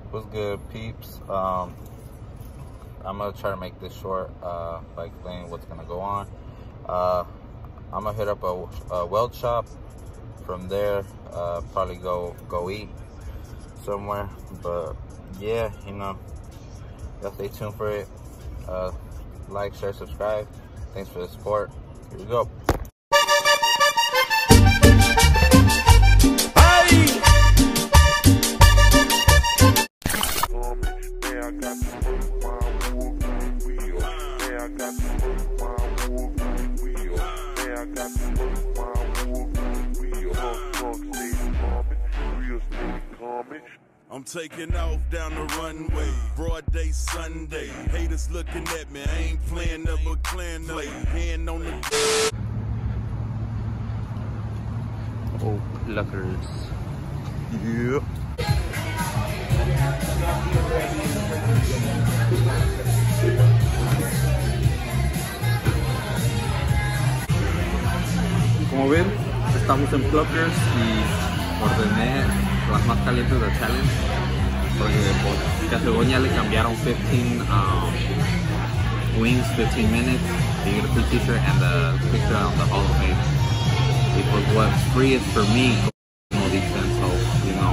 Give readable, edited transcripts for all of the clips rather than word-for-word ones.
What's good, peeps? I'm gonna try to make this short by explaining what's gonna go on. I'm gonna hit up a weld shop. From there, probably go eat somewhere. But yeah, you know, y'all stay tuned for it. Like, share, subscribe. Thanks for the support. Here we go. I'm taking off down the runway, broad day Sunday. Haters looking at me, I ain't playing never playing play. Hand on the Oh, lookers. Yeah. Como ven, estamos en Pluckers y ordené las más calientes del challenge porque pues, a según ya le cambiaron 15 wings, 15 minutes. You get a free t-shirt and a picture on the Hall of Fame. Because what's free is for me, no dicen, so, you know.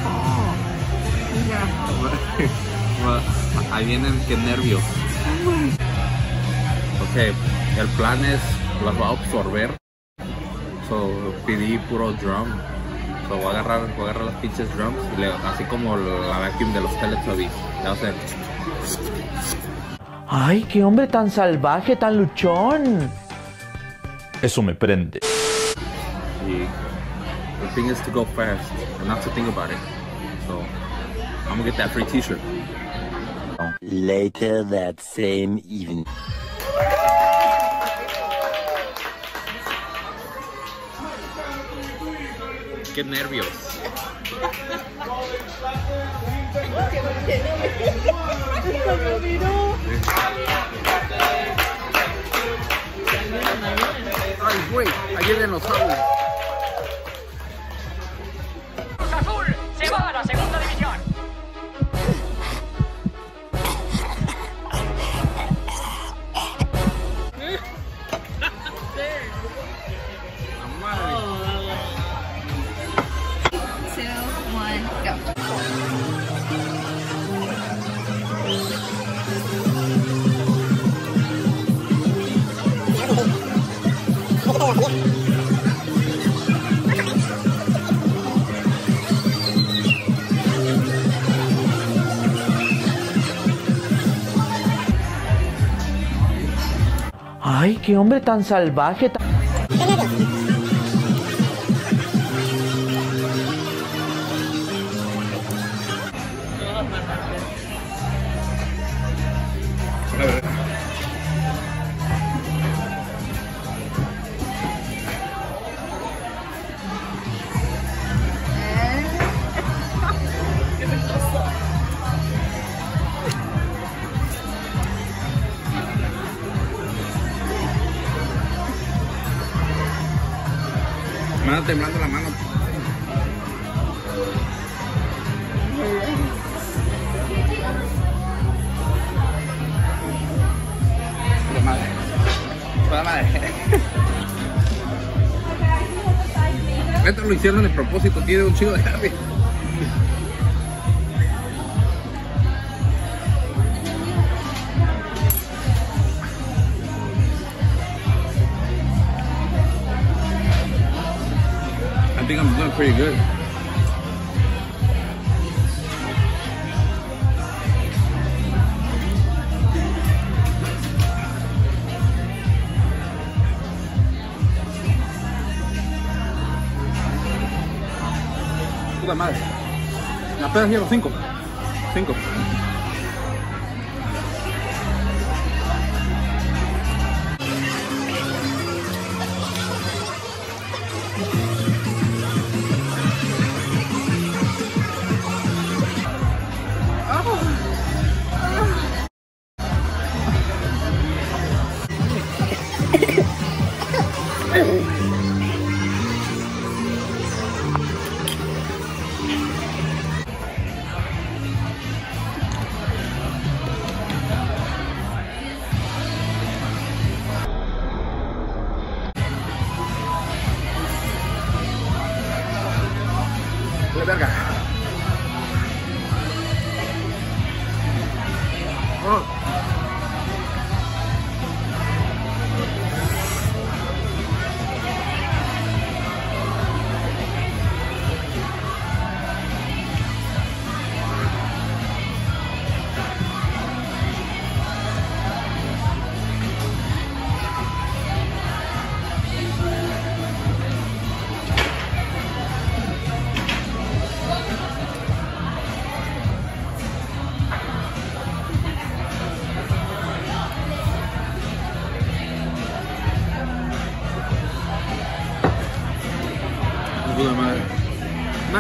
Ahí vienen, qué nervios. Ok, el plan es, las va a absorber. So, pedí puro drum. So, voy a agarrar las pinches drums, y así como la vacuum de los Teletubbies. Ya va a ser. ¡Ay, qué hombre tan salvaje, tan luchón! Eso me prende. The thing is to go fast and not to think about it. So, I'm gonna get that free t-shirt. Later that same evening. Qué nervios. Ay, güey, ayer en los árboles. Cruz Azul se va a la segunda división. ¡Ay, qué hombre tan salvaje! Me anda temblando la mano. Puta madre. Puta madre. Esto lo hicieron en el propósito, tiene un chido de Harry. I think I'm doing pretty good. Puta madre. Apenas llevo 5.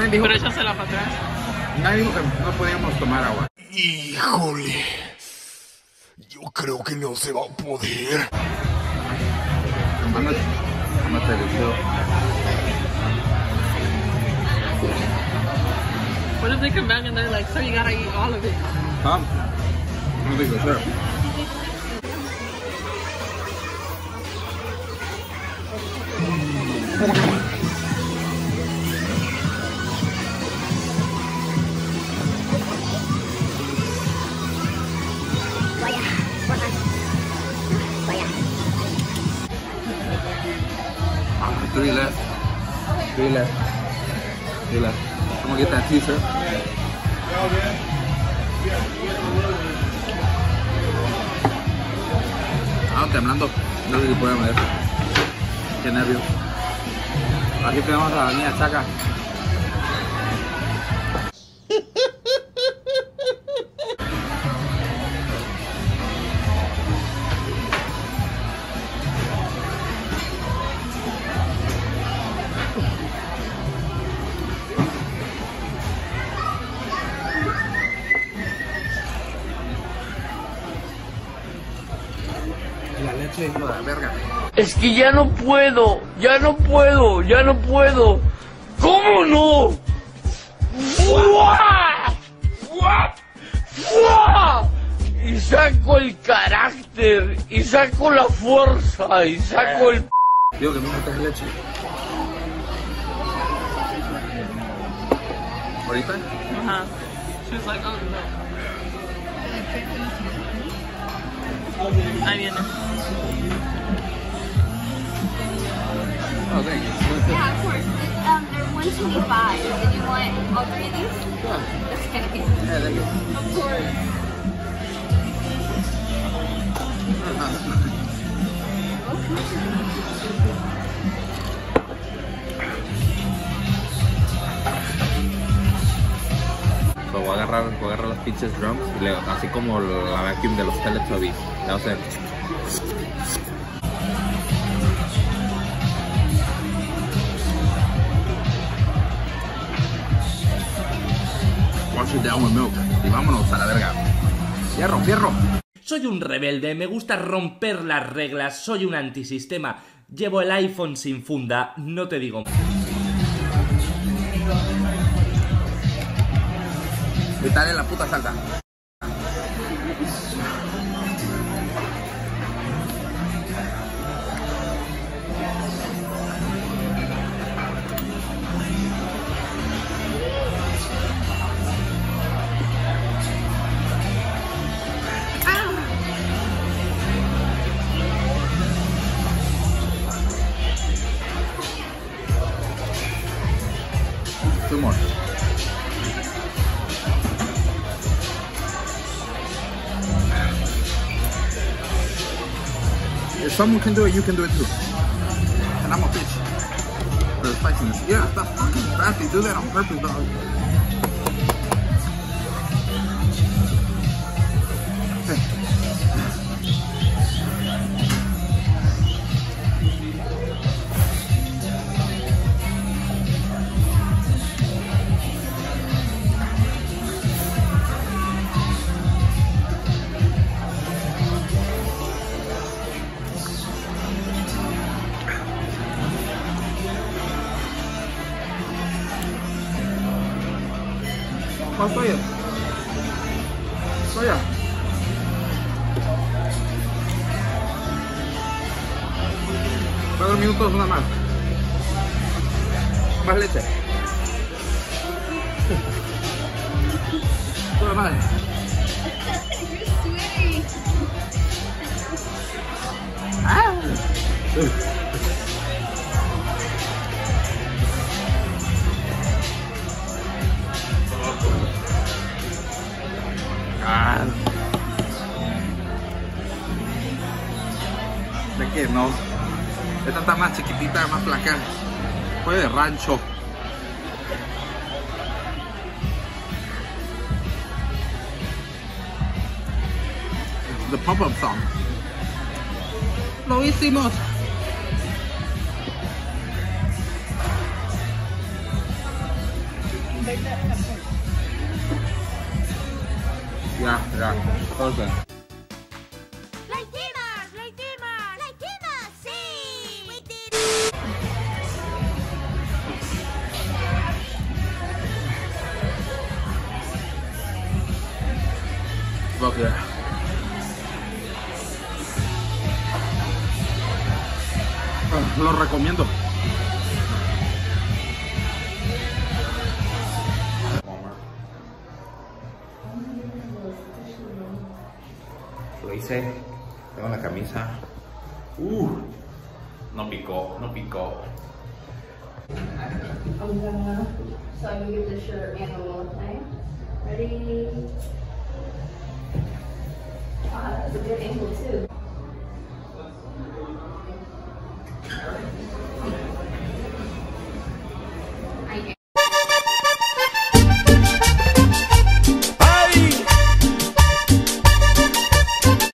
nadie dijo, pero échasela para atrás. nadie dijo que no podíamos tomar agua. Híjole. Yo creo que no se va a poder. I'm gonna take a chill. What if they come back and they're like, sir, you gotta eat all of it? Huh? I don't think so, sure. Three left. Three left. Three left. I'm gonna get that tea, sir. Temblando. No sé si podemos ver. Qué nervio. Aquí tenemos a la niña Chaca. La leche, hijo de la verga. Es que ya no puedo, ya no puedo, ya no puedo. ¿Cómo no? ¡Fua! ¡Fua! ¡Fua! Y saco el carácter, y saco la fuerza, y saco el... Digo que me metes leche. ¿Ahorita? Ajá. She was like, oh no. Ahí viene. Oh, thank you. Yeah, of course. They're $1.25. Did you want all three of these? Yeah. Okay. Yeah, thank you. Of course. So, voy a agarrar los pinches drums, y así como la vacuum de los Teletubbies. Ya sé. Wash it down with milk. Y vámonos a la verga. Fierro, fierro. Soy un rebelde, me gusta romper las reglas, soy un antisistema. Llevo el iPhone sin funda, no te digo. Quitarle la puta salsa. Two more. If someone can do it, you can do it too. And I'm a bitch. For the spiciness. Yeah, that's fucking fast. They do that on purpose, dog. Oh, soya. Soya. Cuatro minutos, una más. Más leche. Pura madre. Ah. Sé que no. Esta está más chiquitita, más flaca. Fue de rancho. The pop-up song. Lo hicimos. Ya. Okay. ¡Lo hicimos! ¡Sí! ¡We did it! Fuck yeah. Lo recomiendo. Lo hice. Tengo la camisa. No picó. I'm gonna, so I can get this shirt and a little thing. Ready? Wow, that's a good angle too.